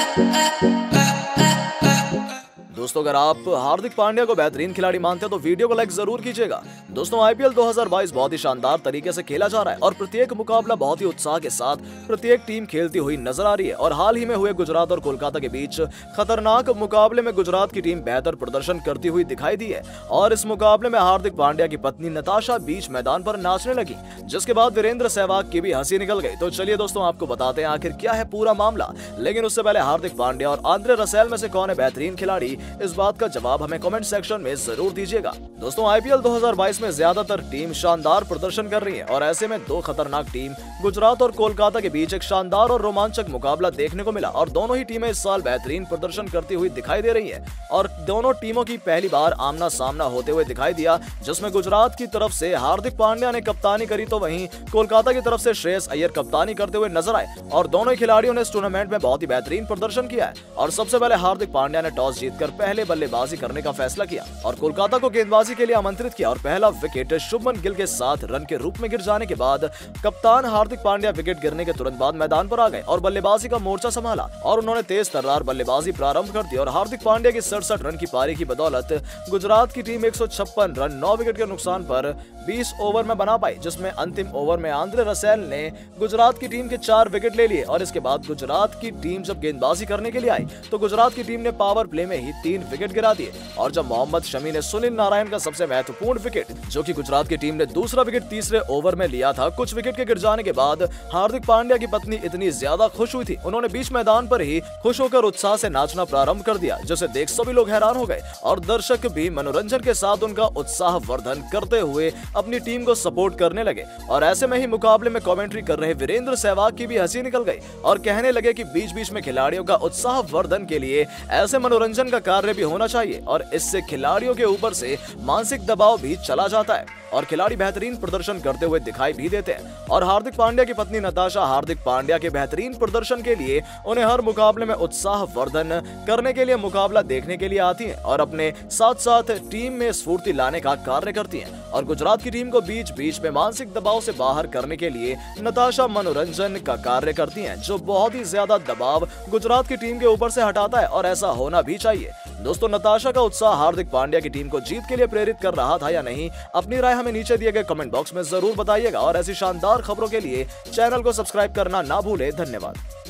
दोस्तों, अगर आप हार्दिक पांड्या को बेहतरीन खिलाड़ी मानते हैं तो वीडियो को लाइक जरूर कीजिएगा। दोस्तों, आईपीएल 2022 बहुत ही शानदार तरीके से खेला जा रहा है और प्रत्येक मुकाबला बहुत ही उत्साह के साथ प्रत्येक टीम खेलती हुई नजर आ रही है। और हाल ही में हुए गुजरात और कोलकाता के बीच खतरनाक मुकाबले में गुजरात की टीम बेहतर प्रदर्शन करती हुई दिखाई दी है और इस मुकाबले में हार्दिक पांड्या की पत्नी नताशा बीच मैदान पर नाचने लगी, जिसके बाद वीरेंद्र सहवाग की भी हंसी निकल गई। तो चलिए दोस्तों, आपको बताते हैं आखिर क्या है पूरा मामला। लेकिन उससे पहले हार्दिक पांड्या और आंद्रे रसेल में से कौन है बेहतरीन खिलाड़ी, इस बात का जवाब हमें कमेंट सेक्शन में जरूर दीजिएगा। दोस्तों, आईपीएल 2022 में ज्यादातर टीम शानदार प्रदर्शन कर रही है और ऐसे में दो खतरनाक टीम गुजरात और कोलकाता के बीच एक शानदार और रोमांचक मुकाबला देखने को मिला और दोनों ही टीमें इस साल बेहतरीन प्रदर्शन करती हुई दिखाई दे रही है और दोनों टीमों की पहली बार आमना सामना होते हुए दिखाई दिया, जिसमें गुजरात की तरफ से हार्दिक पांड्या ने कप्तानी करी तो वहीं कोलकाता की तरफ से श्रेयस अय्यर कप्तानी करते हुए नजर आए और दोनों ही खिलाड़ियों ने इस टूर्नामेंट में बहुत ही बेहतरीन प्रदर्शन किया है। और सबसे पहले हार्दिक पांड्या ने टॉस जीतकर पहले बल्लेबाजी करने का फैसला किया और कोलकाता को गेंदबाजी के लिए आमंत्रित किया और पहला विकेट शुभमन गिल के 7 रन के रूप में गिर जाने के बाद कप्तान हार्दिक पांड्या विकेट गिरने के तुरंत बाद मैदान पर आ गए और बल्लेबाजी का मोर्चा संभाला और उन्होंने तेज तर्रार बल्लेबाजी प्रारंभ कर दी और हार्दिक पांड्या की 67 रन की पारी की बदौलत गुजरात की टीम 156 रन 9 विकेट के नुकसान पर 20 ओवर में बना पाई, जिसमें अंतिम ओवर में आंद्रे रसेल ने गुजरात की टीम के 4 विकेट ले लिए और इसके बाद गुजरात की टीम जब गेंदबाजी करने के लिए आई तो गुजरात की टीम ने पावर प्ले में ही 3 विकेट गिरा दिए और जब मोहम्मद शमी ने सुनील नारायण का सबसे महत्वपूर्ण विकेट, जो कि गुजरात की टीम ने दूसरा विकेट तीसरे ओवर में लिया था, कुछ विकेट के गिर जाने के बाद हार्दिक पांड्या की पत्नी इतनी ज्यादा खुश हुई थी, उन्होंने बीच मैदान पर ही खुश होकर उत्साह से नाचना प्रारंभ कर दिया, जिसे देख सभी लोग हैरान हो गए और दर्शक भी मनोरंजन के साथ उनका उत्साह वर्धन करते हुए अपनी टीम को सपोर्ट करने लगे। और ऐसे में ही मुकाबले में कमेंट्री कर रहे वीरेंद्र सहवाग की भी हंसी निकल गई और कहने लगे कि बीच बीच में खिलाड़ियों का उत्साह वर्धन के लिए ऐसे मनोरंजन का कार्य भी होना चाहिए और इससे खिलाड़ियों के ऊपर से मानसिक दबाव भी चला जाता है और खिलाड़ी बेहतरीन प्रदर्शन करते हुए दिखाई भी देते हैं। और हार्दिक पांड्या की पत्नी नताशा हार्दिक पांड्या के बेहतरीन प्रदर्शन के लिए उन्हें हर मुकाबले में उत्साह वर्धन करने के लिए मुकाबला देखने के लिए आती हैं और अपने साथ साथ टीम में स्फूर्ति लाने का कार्य करती हैं और गुजरात की टीम को बीच बीच में मानसिक दबाव से बाहर करने के लिए नताशा मनोरंजन का कार्य करती हैं, जो बहुत ही ज्यादा दबाव गुजरात की टीम के ऊपर से हटाता है और ऐसा होना भी चाहिए। दोस्तों, नताशा का उत्साह हार्दिक पांड्या की टीम को जीत के लिए प्रेरित कर रहा था या नहीं, अपनी राय हमें नीचे दिए गए कमेंट बॉक्स में जरूर बताइएगा और ऐसी शानदार खबरों के लिए चैनल को सब्सक्राइब करना ना भूले। धन्यवाद।